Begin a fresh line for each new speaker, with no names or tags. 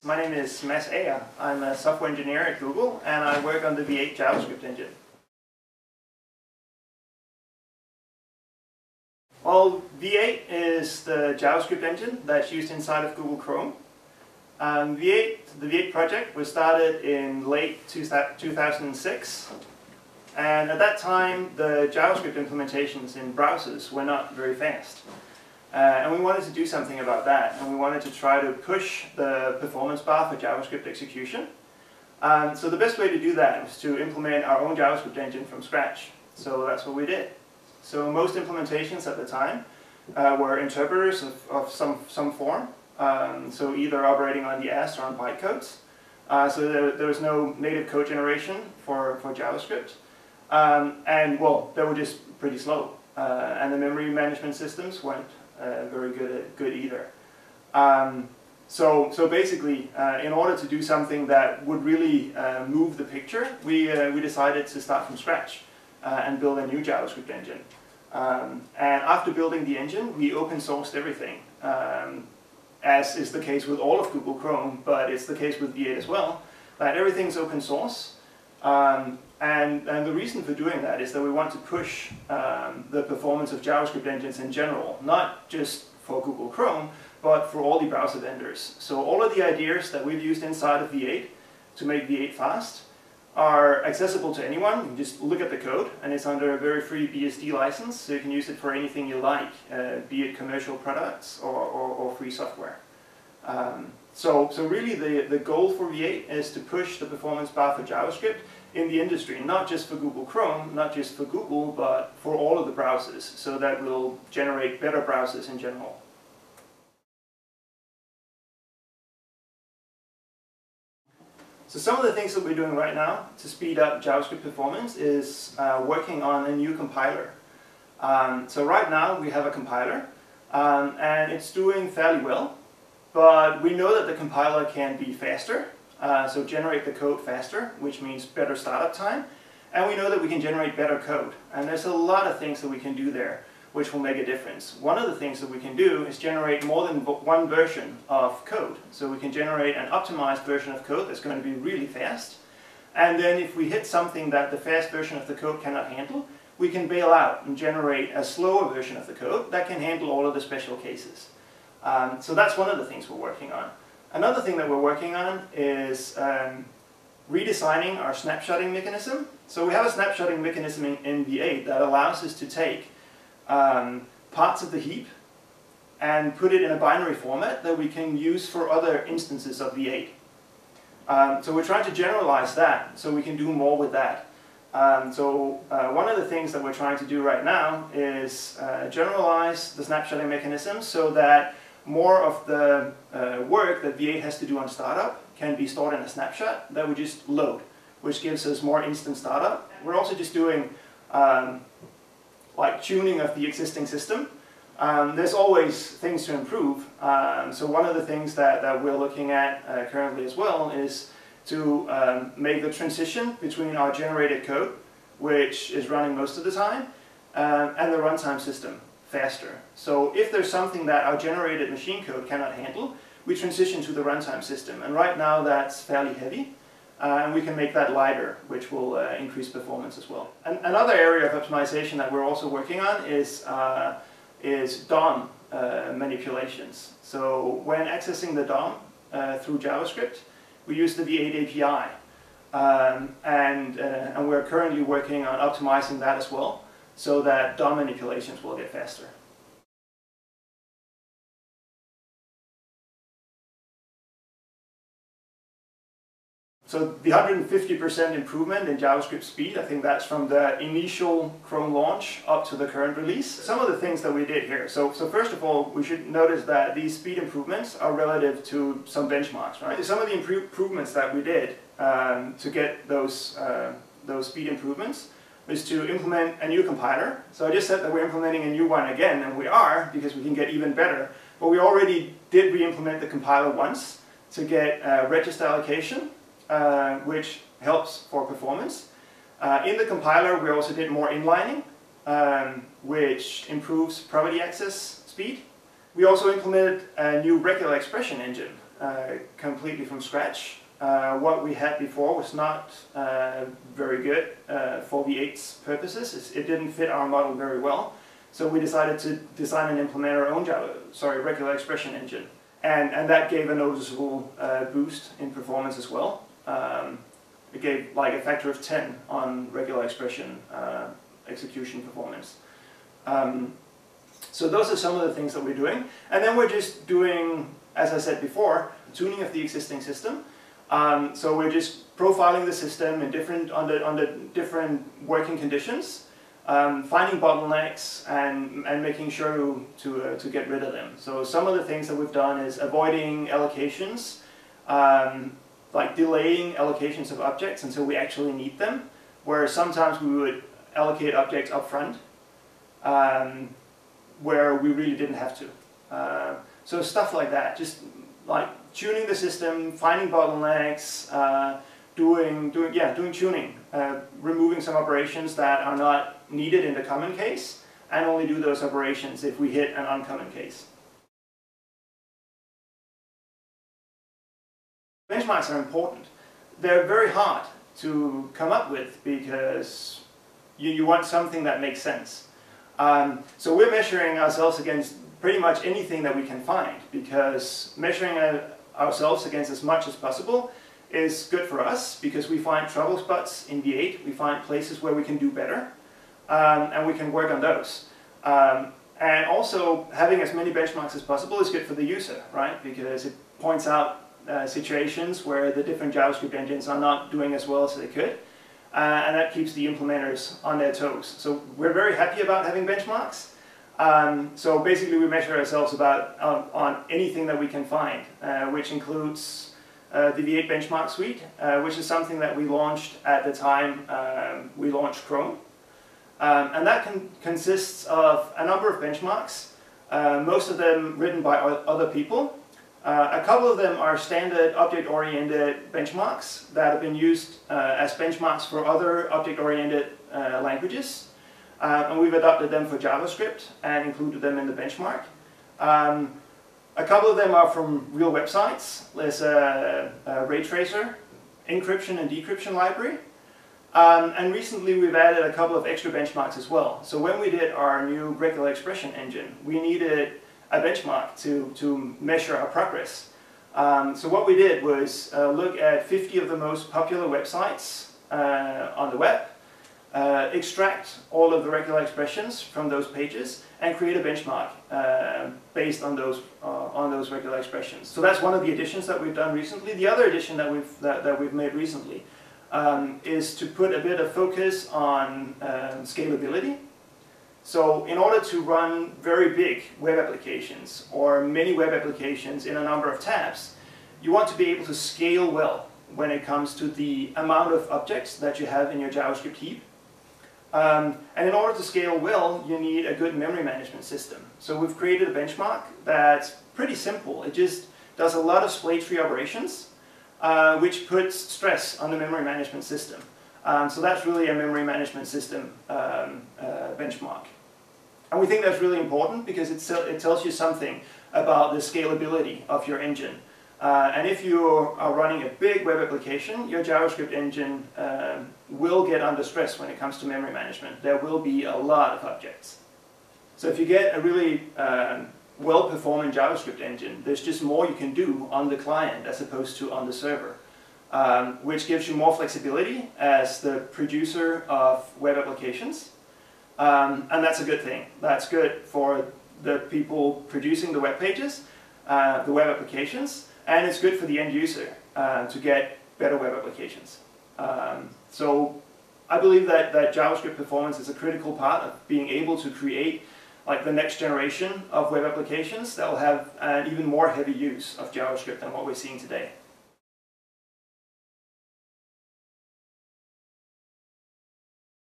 My name is Ager. I'm a software engineer at Google, and I work on the V8 JavaScript engine. Well, V8 is the JavaScript engine that's used inside of Google Chrome. The V8 project was started in late 2006, and at that time the JavaScript implementations in browsers were not very fast. And we wanted to do something about that, and we wanted to try to push the performance bar for JavaScript execution. So the best way to do that was to implement our own JavaScript engine from scratch. So that's what we did. So most implementations at the time were interpreters of some form, so either operating on the AST or on bytecodes. So there was no native code generation for JavaScript. And well, they were just pretty slow. And the memory management systems weren't very good either. So basically, in order to do something that would really move the picture, we decided to start from scratch and build a new JavaScript engine. And after building the engine, we open sourced everything, as is the case with all of Google Chrome, but it's the case with V8 as well, that everything's open source. And the reason for doing that is that we want to push the performance of JavaScript engines in general, not just for Google Chrome, but for all the browser vendors. So all of the ideas that we've used inside of V8 to make V8 fast are accessible to anyone. You can just look at the code, and it's under a very free BSD license, so you can use it for anything you like, be it commercial products or free software. So really the goal for V8 is to push the performance bar for JavaScript in the industry, not just for Google Chrome, not just for Google, but for all of the browsers, so that we'll generate better browsers in general. So some of the things that we're doing right now to speed up JavaScript performance is working on a new compiler. So right now we have a compiler, and it's doing fairly well, but we know that the compiler can be faster. So generate the code faster, which means better startup time, and we know that we can generate better code. And there's a lot of things that we can do there which will make a difference. One of the things that we can do is generate more than one version of code. So we can generate an optimized version of code that's going to be really fast, and then if we hit something that the fast version of the code cannot handle, we can bail out and generate a slower version of the code that can handle all of the special cases. So that's one of the things we're working on. Another thing that we're working on is redesigning our snapshotting mechanism. So we have a snapshotting mechanism in V8 that allows us to take parts of the heap and put it in a binary format that we can use for other instances of V8. So we're trying to generalize that so we can do more with that. One of the things that we're trying to do right now is generalize the snapshotting mechanism so that more of the work that V8 has to do on startup can be stored in a snapshot that we just load, which gives us more instant startup. We're also just doing like tuning of the existing system. There's always things to improve. So one of the things that we're looking at currently as well is to make the transition between our generated code, which is running most of the time, and the runtime system faster. So if there's something that our generated machine code cannot handle, we transition to the runtime system. And right now that's fairly heavy, and we can make that lighter, which will increase performance as well. And another area of optimization that we're also working on is DOM manipulations. So when accessing the DOM through JavaScript, we use the V8 API. And we're currently working on optimizing that as well, so that DOM manipulations will get faster. So the 150% improvement in JavaScript speed, I think that's from the initial Chrome launch up to the current release. Some of the things that we did here. So first of all, we should notice that these speed improvements are relative to some benchmarks, right? Some of the improvements that we did to get those speed improvements is to implement a new compiler. So I just said that we're implementing a new one again, and we are, because we can get even better. But we already did re-implement the compiler once to get register allocation, which helps for performance. In the compiler, we also did more inlining, which improves property access speed. We also implemented a new regular expression engine completely from scratch. What we had before was not very good for V8's purposes. It didn't fit our model very well. So we decided to design and implement our own regular expression engine. And that gave a noticeable boost in performance as well. It gave like a factor of 10 on regular expression execution performance. So those are some of the things that we're doing. And then we're just doing, as I said before, tuning of the existing system. So we're just profiling the system in under different working conditions, finding bottlenecks and making sure to get rid of them. So some of the things that we've done is avoiding allocations, like delaying allocations of objects until we actually need them, where sometimes we would allocate objects up front, where we really didn't have to. So stuff like that, just like tuning the system, finding bottlenecks, doing tuning, removing some operations that are not needed in the common case, and only do those operations if we hit an uncommon case. Benchmarks are important. They're very hard to come up with because you want something that makes sense. So we're measuring ourselves against pretty much anything that we can find, because measuring ourselves against as much as possible is good for us, because we find trouble spots in V8, we find places where we can do better, and we can work on those. And also having as many benchmarks as possible is good for the user, right? Because it points out situations where the different JavaScript engines are not doing as well as they could, and that keeps the implementers on their toes. So we're very happy about having benchmarks. So basically we measure ourselves on anything that we can find, which includes the V8 benchmark suite, which is something that we launched at the time we launched Chrome. And that consists of a number of benchmarks, most of them written by other people. A couple of them are standard object-oriented benchmarks that have been used as benchmarks for other object-oriented languages. And we've adopted them for JavaScript and included them in the benchmark. A couple of them are from real websites. There's a ray tracer, encryption and decryption library. And recently we've added a couple of extra benchmarks as well. So when we did our new regular expression engine, we needed a benchmark to measure our progress. So what we did was look at 50 of the most popular websites on the web, extract all of the regular expressions from those pages, and create a benchmark based on those regular expressions. So that's one of the additions that we've done recently. The other addition that we've made recently is to put a bit of focus on scalability. So in order to run very big web applications or many web applications in a number of tabs, you want to be able to scale well when it comes to the amount of objects that you have in your JavaScript heap. And in order to scale well, you need a good memory management system. So we've created a benchmark that's pretty simple. It just does a lot of splay tree operations, which puts stress on the memory management system. So that's really a memory management system benchmark. And we think that's really important because it tells you something about the scalability of your engine. And if you are running a big web application, your JavaScript engine will get under stress when it comes to memory management. There will be a lot of objects. So if you get a really well-performing JavaScript engine, there's just more you can do on the client as opposed to on the server, which gives you more flexibility as the producer of web applications. And that's a good thing. That's good for the people producing the web pages, the web applications, and it's good for the end user to get better web applications. So I believe that JavaScript performance is a critical part of being able to create like the next generation of web applications that will have an even more heavy use of JavaScript than what we're seeing today.